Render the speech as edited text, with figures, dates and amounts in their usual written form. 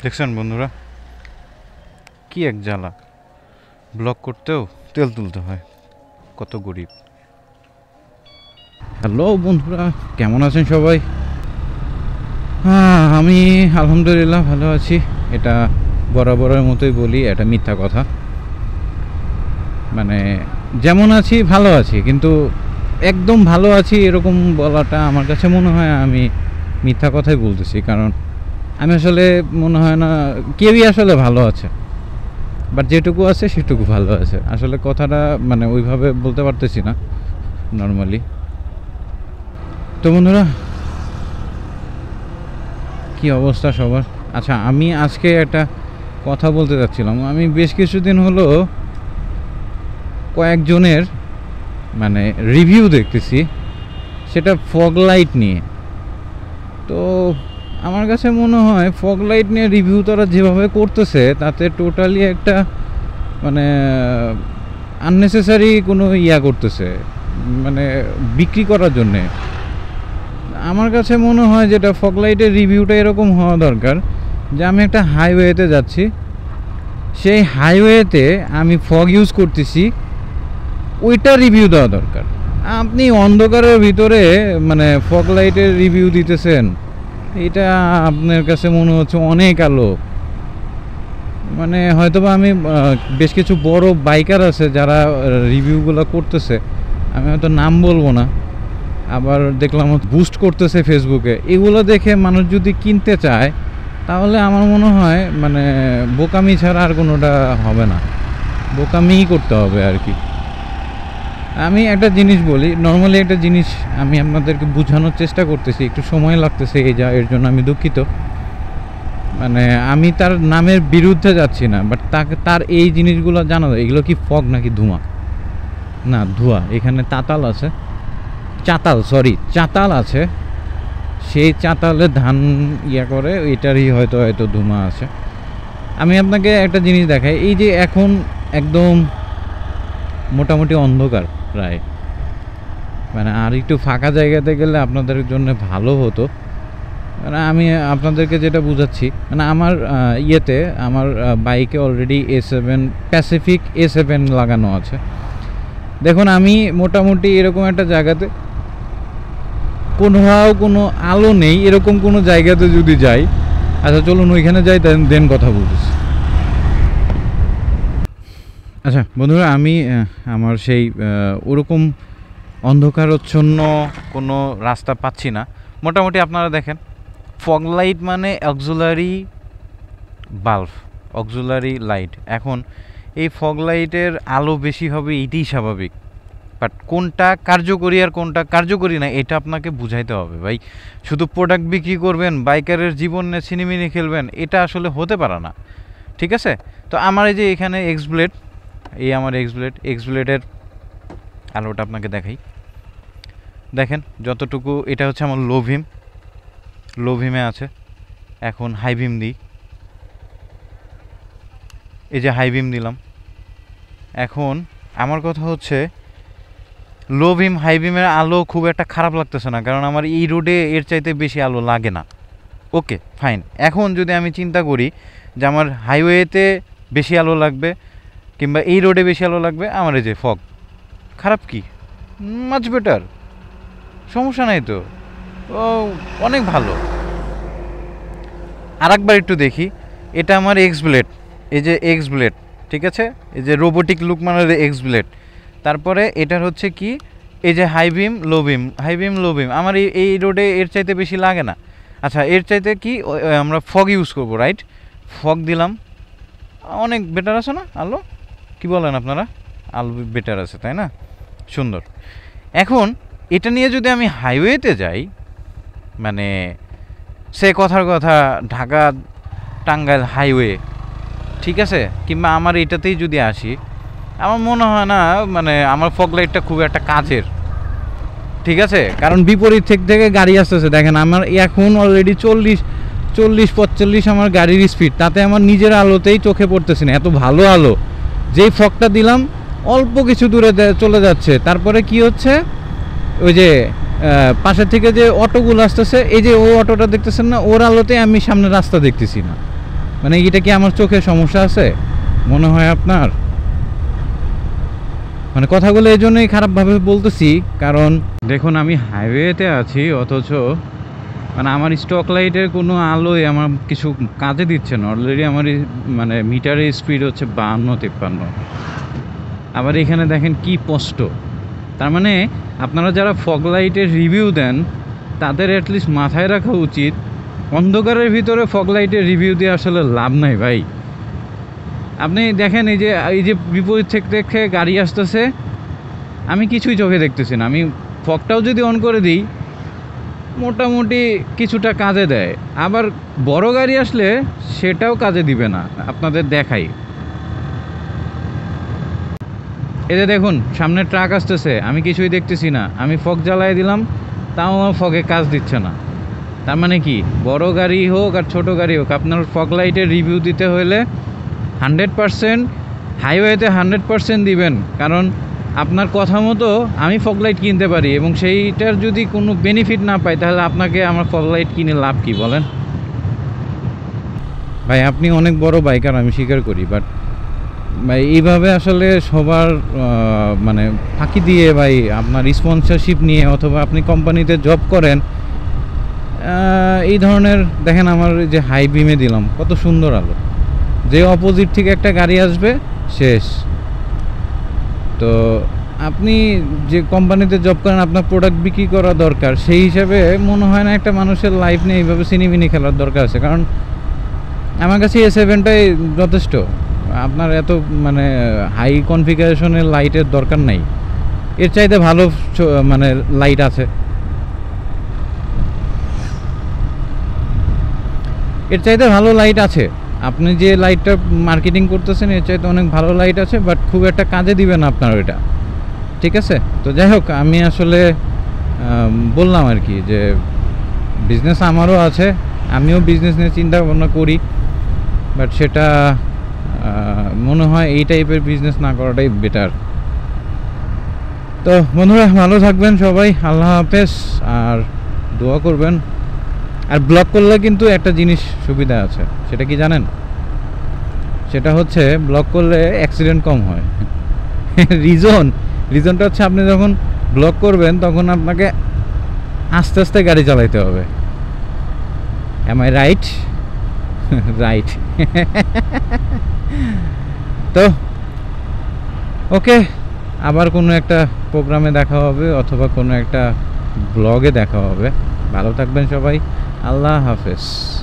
দেখছেন বন্ধুরা, কি এক জ্বালা, ব্লগ করতেও তেল তুলতে হয়, কত গরিব। হ্যালো বন্ধুরা, কেমন আছেন সবাই? আমি আলহামদুলিল্লাহ ভালো আছি। এটা বরাবরের মতোই বলি, এটা মিথ্যা কথা। মানে যেমন আছি ভালো আছি, কিন্তু একদম ভালো আছি এরকম বলাটা আমার কাছে মনে হয় আমি মিথ্যা কথাই বলতেছি। কারণ আমি আসলে মনে হয় না কেউই আসলে ভালো আছে, বাট যেটুকু আছে সেটুকু ভালো আছে। আসলে কথাটা মানে ওইভাবে বলতে পারতেছি না নর্মালি। তো বন্ধুরা, কি অবস্থা সবার? আচ্ছা, আমি আজকে একটা কথা বলতে যাচ্ছিলাম। আমি বেশ কিছুদিন হলো কয়েকজনের মানে রিভিউ দেখতেছি, সেটা ফগ লাইট নিয়ে। তো আমার কাছে মনে হয় ফগ লাইট নিয়ে রিভিউ তারা যেভাবে করতেছে তাতে টোটালি একটা মানে আননেসেসারি কোনো করতেছে, মানে বিক্রি করার জন্যে। আমার কাছে মনে হয় যেটা ফগ লাইটের রিভিউটা এরকম হওয়া দরকার যে আমি একটা হাইওয়েতে যাচ্ছি, সেই হাইওয়েতে আমি ফগ ইউজ করতেছি, ওইটা রিভিউ দেওয়া দরকার। আপনি অন্ধকারের ভিতরে মানে ফগ লাইটের রিভিউ দিতেছেন, এটা আপনার কাছে মনে হচ্ছে অনেক আলো। মানে হয়তোবা আমি বেশ কিছু বড় বাইকার আছে যারা রিভিউগুলো করতেছে, আমি হয়তো নাম বলবো না, আবার দেখলাম বুস্ট করতেছে ফেসবুকে। এগুলো দেখে মানুষ যদি কিনতে চায় তাহলে আমার মনে হয় মানে বোকামি ছাড়া আর কোনোটা হবে না, বোকামিই করতে হবে আর কি। আমি একটা জিনিস বলি, নর্মালি একটা জিনিস আমি আপনাদেরকে বোঝানোর চেষ্টা করতেছি, একটু সময় লাগতেছে এর জন্য আমি দুঃখিত। মানে আমি তার নামের বিরুদ্ধে যাচ্ছি না, বাট তার এই জিনিসগুলো জানা যায়। এগুলো কি ফগ নাকি ধোঁয়া? না, ধোঁয়া। এখানে চাতাল আছে, সেই চাতালে ধান করে, এটারই হয়তো ধোঁয়া আছে। আমি আপনাকে একটা জিনিস দেখাই, এই যে এখন একদম মোটামুটি অন্ধকার প্রায়, মানে আর একটু ফাঁকা জায়গাতে গেলে আপনাদের জন্য ভালো হতো। মানে আমি আপনাদেরকে যেটা বুঝাচ্ছি, মানে আমার আমার বাইকে অলরেডি প্যাসিফিক A7 লাগানো আছে। দেখুন, আমি মোটামুটি এরকম একটা জায়গাতে কোনো আলো নেই এরকম কোনো জায়গাতে যদি যাই, আচ্ছা চলুন ওইখানে যাই, দেন কথা বলতেছি। আচ্ছা বন্ধুরা, আমি আমার সেই ওরকম অন্ধকারচ্ছন্ন কোনো রাস্তা পাচ্ছি না। মোটামুটি আপনারা দেখেন, ফগ লাইট মানে অক্সিলারি বাল্ব, অক্সিলারি লাইট। এখন এই ফগ লাইটের আলো বেশি হবে এটাই স্বাভাবিক, বাট কোনটা কার্যকরী আর কোনটা কার্যকরী না এটা আপনাকে বুঝাইতে হবে ভাই। শুধু প্রোডাক্ট বিক্রি করবেন, বাইকারের জীবন নিয়ে ছিনিমিনি খেলবেন, এটা আসলে হতে পারে না, ঠিক আছে? তো আমার এই যে এখানে এক্সব্লেড, আমার এক্সব্লেডের আলোটা আপনাকে দেখাই। দেখেন যতটুকু, এটা হচ্ছে আমার লো ভিমে আছে। এখন হাই ভিম দিই, এই যে হাই ভিম দিলাম। এখন আমার কথা হচ্ছে লো ভিম হাই ভিমের আলো খুব একটা খারাপ লাগতেছে না, কারণ আমার এই রোডে এর চাইতে বেশি আলো লাগে না। Okay fine. এখন যদি আমি চিন্তা করি যে আমার হাইওয়েতে বেশি আলো লাগবে কিংবা এই রোডে বেশি আলো লাগবে, আমার এই যে ফগ, খারাপ কি? মাচ বেটার, সমস্যা নাই তো, ও অনেক ভালো। আর একবার একটু দেখি, এটা আমার এক্সব্লেড, এই যে এক্সব্লেড, ঠিক আছে? এই যে রোবোটিক লুক মানে এক্সব্লেড। তারপরে এটার হচ্ছে কি, এই যে হাই ভিম লো ভিম, আমার এই রোডে এর চাইতে বেশি লাগে না। আচ্ছা, এর চাইতে কি আমরা ফগ ইউজ করবো, রাইট? ফগ দিলাম, অনেক বেটার আছে না আলো? কি বলেন আপনারা? আলো বেটার আছে, তাই না? সুন্দর। এখন এটা নিয়ে যদি আমি হাইওয়েতে যাই, মানে সে কথার কথা ঢাকা টাঙ্গাইল হাইওয়ে, ঠিক আছে, কিংবা আমার এটাতেই যদি আসি, আমার মনে হয় না মানে আমার ফগ লাইটটা খুব একটা কাজের, ঠিক আছে? কারণ বিপরীত থেকে গাড়ি আসতেছে। দেখেন আমার এখন অলরেডি 40-45 আমার গাড়ির স্পিড, তাতে আমার নিজের আলোতেই চোখে পড়তেছে না, এত ভালো আলো। যেই ফগটা দিলাম অল্প কিছু দূরে চলে যাচ্ছে, তারপরে কি হচ্ছে, ওই যে পাশের থেকে যে অটোগুলো আসতেছে, এই যে ও অটোটা দেখতেছেন না, ওর আলোতে আমি সামনে রাস্তা দেখতেছি না। মানে এটা কি আমার চোখে সমস্যা আছে মনে হয় আপনার? মানে কথাগুলো এই জন্যই খারাপভাবে বলতেছি, কারণ দেখুন আমি হাইওয়েতে আছি, অথচ মানে আমার স্টক লাইটের কোনো আলোয় আমার কিছু কাজে দিচ্ছে না। অলরেডি আমার মানে মিটারের স্পিড হচ্ছে 52-53। আবার এখানে দেখেন কি স্পষ্ট। তার মানে আপনারা যারা ফগ লাইটের রিভিউ দেন তাদের অ্যাটলিস্ট মাথায় রাখা উচিত অন্ধকারের ভিতরে ফগ লাইটের রিভিউ দিয়ে আসলে লাভ নাই ভাই। আপনি দেখেন এই যে বিপরীত থেকে গাড়ি আসতেছে, আমি কিছুই চোখে দেখতেছি না, আমি ফগটাও যদি অন করে দিই মোটামুটি কিছুটা কাজে দেয়। আবার বড় গাড়ি আসলে সেটাও কাজে দিবে না। আপনাদের দেখাই, এই যে দেখুন সামনে ট্রাক আসতেছে, আমি কিছুই দেখতেছি না, আমি ফগ জ্বালাই দিলাম তাও আমার ফগে কাজ দিচ্ছে না। তার মানে কি, বড় গাড়ি হোক আর ছোট গাড়ি হোক, আপনার ফগ লাইটের রিভিউ দিতে হলে 100% হাইওয়েতে 100% দিবেন। কারণ আপনার কথা মতো আমি ফগ লাইট কিনতে পারি এবং সেইটার যদি কোনো বেনিফিট না পাই তাহলে আপনাকে আমার ফগ লাইট কিনে লাভ কি বলেন ভাই? আপনি অনেক বড় বাইকার আমি স্বীকার করি, বাট ভাই এইভাবে আসলে সবার মানে ফাঁকি দিয়ে ভাই আপনার স্পন্সরশিপ নিয়ে, অথবা আপনি কোম্পানিতে জব করেন, এই ধরনের দেখেন আমার যে হাই বিমে দিলাম কত সুন্দর আলো, যে অপোজিট থেকে একটা গাড়ি আসবে শেষ। তো আপনি যে কোম্পানিতে জব করেন আপনার প্রোডাক্ট বিক্রি করা দরকার, সেই হিসাবে মনে হয় না একটা মানুষের লাইফ নিয়ে এইভাবে সিনেমিনি খেলার দরকার আছে। কারণ আমার কাছে A7টাই যথেষ্ট, আপনার এত মানে হাই কনফিগারেশনের লাইটের দরকার নাই। এর চাইতে ভালো মানে লাইট আছে, এর চাইতে ভালো লাইট আছে। আপনি যে লাইটটা মার্কেটিং করতেছেন এর চাইতে অনেক ভালো লাইট আছে, বাট খুব একটা কাজে দিবে না আপনার ওইটা, ঠিক আছে? তো যাই হোক, আমি আসলে বললাম আর কি যে বিজনেস আমারও আছে, আমিও বিজনেস নিয়ে চিন্তা ভাবনা করি, বাট সেটা মনে হয় এই টাইপের বিজনেস না করাটাই বেটার। তো বন্ধুরা ভালো থাকবেন সবাই, আল্লাহ হাফেজ, আর দোয়া করবেন। আর ব্লক করলে কিন্তু একটা জিনিস সুবিধা আছে, সেটা কি জানেন? সেটা হচ্ছে ব্লক করলে অ্যাক্সিডেন্ট কম হয়। রিজনটা হচ্ছে আপনি যখন ব্লক করবেন তখন আপনাকে আস্তে আস্তে গাড়ি চালাইতে হবে। Am I right? রাইট। তো ওকে, আবার কোনো একটা প্রোগ্রামে দেখা হবে অথবা কোনো একটা ব্লগে দেখা হবে। ভালো থাকবেন সবাই, আল্লাহ হাফেজ।